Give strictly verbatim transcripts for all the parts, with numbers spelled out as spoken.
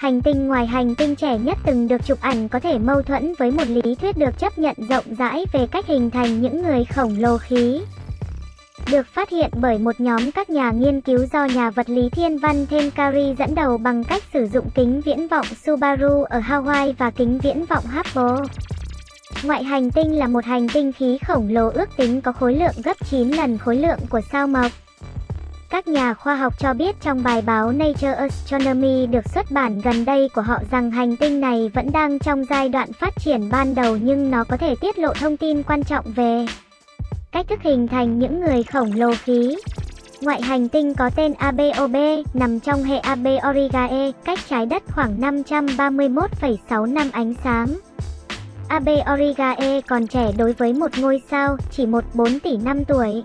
Hành tinh ngoài hành tinh trẻ nhất từng được chụp ảnh có thể mâu thuẫn với một lý thuyết được chấp nhận rộng rãi về cách hình thành những người khổng lồ khí. Được phát hiện bởi một nhóm các nhà nghiên cứu do nhà vật lý thiên văn Tenkari dẫn đầu bằng cách sử dụng kính viễn vọng Subaru ở Hawaii và kính viễn vọng Hubble. Ngoại hành tinh là một hành tinh khí khổng lồ ước tính có khối lượng gấp chín lần khối lượng của sao Mộc. Các nhà khoa học cho biết trong bài báo Nature Astronomy được xuất bản gần đây của họ rằng hành tinh này vẫn đang trong giai đoạn phát triển ban đầu, nhưng nó có thể tiết lộ thông tin quan trọng về cách thức hình thành những người khổng lồ khí. Ngoại hành tinh có tên A B O B, nằm trong hệ A B Aurigae, cách trái đất khoảng năm trăm ba mươi mốt phẩy sáu năm ánh sáng. A B Aurigae còn trẻ đối với một ngôi sao, chỉ một phẩy bốn tỷ năm tuổi.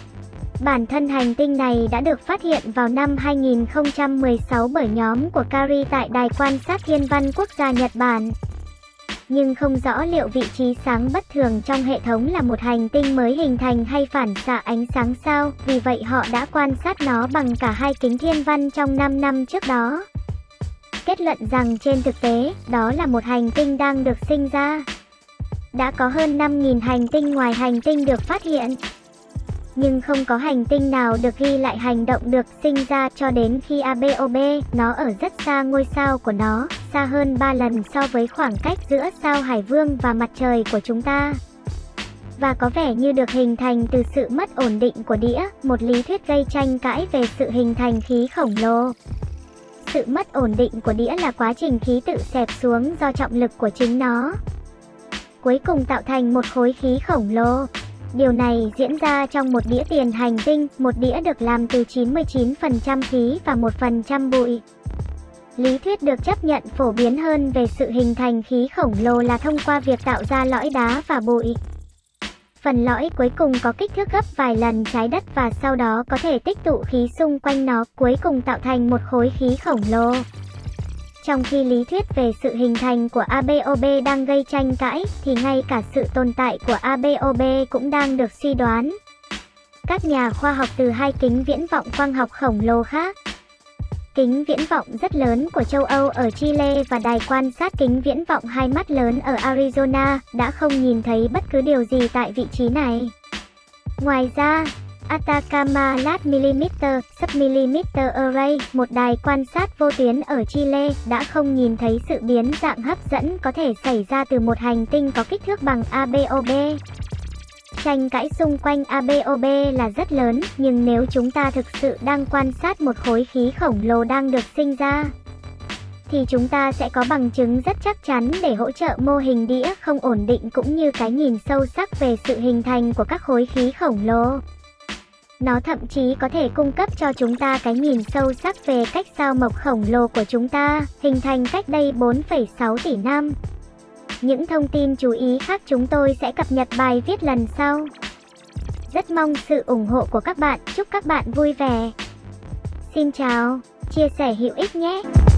Bản thân hành tinh này đã được phát hiện vào năm hai nghìn không trăm mười sáu bởi nhóm của Kari tại Đài quan sát thiên văn quốc gia Nhật Bản. Nhưng không rõ liệu vị trí sáng bất thường trong hệ thống là một hành tinh mới hình thành hay phản xạ ánh sáng sao, vì vậy họ đã quan sát nó bằng cả hai kính thiên văn trong năm năm trước đó. Kết luận rằng trên thực tế, đó là một hành tinh đang được sinh ra. Đã có hơn năm nghìn hành tinh ngoài hành tinh được phát hiện, nhưng không có hành tinh nào được ghi lại hành động được sinh ra cho đến khi A B O B. Nó ở rất xa ngôi sao của nó, xa hơn ba lần so với khoảng cách giữa sao Hải Vương và mặt trời của chúng ta. Và có vẻ như được hình thành từ sự mất ổn định của đĩa, một lý thuyết gây tranh cãi về sự hình thành khí khổng lồ. Sự mất ổn định của đĩa là quá trình khí tự xẹp xuống do trọng lực của chính nó, cuối cùng tạo thành một khối khí khổng lồ. Điều này diễn ra trong một đĩa tiền hành tinh, một đĩa được làm từ chín mươi chín phần trăm khí và một phần trăm bụi. Lý thuyết được chấp nhận phổ biến hơn về sự hình thành khí khổng lồ là thông qua việc tạo ra lõi đá và bụi. Phần lõi cuối cùng có kích thước gấp vài lần trái đất và sau đó có thể tích tụ khí xung quanh nó, cuối cùng tạo thành một khối khí khổng lồ. Trong khi lý thuyết về sự hình thành của A B O B đang gây tranh cãi, thì ngay cả sự tồn tại của A B O B cũng đang được suy đoán. Các nhà khoa học từ hai kính viễn vọng quang học khổng lồ khác, kính viễn vọng rất lớn của châu Âu ở Chile và đài quan sát kính viễn vọng hai mắt lớn ở Arizona, đã không nhìn thấy bất cứ điều gì tại vị trí này. Ngoài ra, Atacama Large Millimeter Submillimeter Array, một đài quan sát vô tuyến ở Chile, đã không nhìn thấy sự biến dạng hấp dẫn có thể xảy ra từ một hành tinh có kích thước bằng A B O B. Tranh cãi xung quanh A B O B là rất lớn, nhưng nếu chúng ta thực sự đang quan sát một khối khí khổng lồ đang được sinh ra, thì chúng ta sẽ có bằng chứng rất chắc chắn để hỗ trợ mô hình đĩa không ổn định cũng như cái nhìn sâu sắc về sự hình thành của các khối khí khổng lồ. Nó thậm chí có thể cung cấp cho chúng ta cái nhìn sâu sắc về cách sao Mộc khổng lồ của chúng ta hình thành cách đây bốn phẩy sáu tỷ năm. Những thông tin chú ý khác chúng tôi sẽ cập nhật bài viết lần sau. Rất mong sự ủng hộ của các bạn, chúc các bạn vui vẻ. Xin chào, chia sẻ hữu ích nhé!